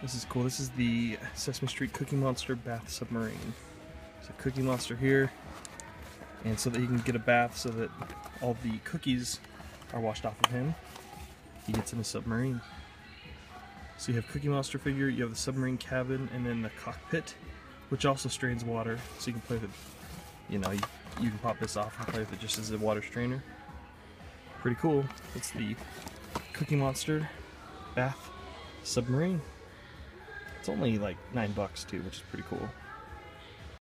This is cool. This is the Sesame Street Cookie Monster Bath Submarine. So Cookie Monster here, and so that he can get a bath so that all the cookies are washed off of him, he gets in a submarine. So you have Cookie Monster figure, you have the submarine cabin, and then the cockpit, which also strains water, so you can play with it. You know, you can pop this off and play with it just as a water strainer. Pretty cool. It's the Cookie Monster Bath Submarine. It's only like $9 too, which is pretty cool.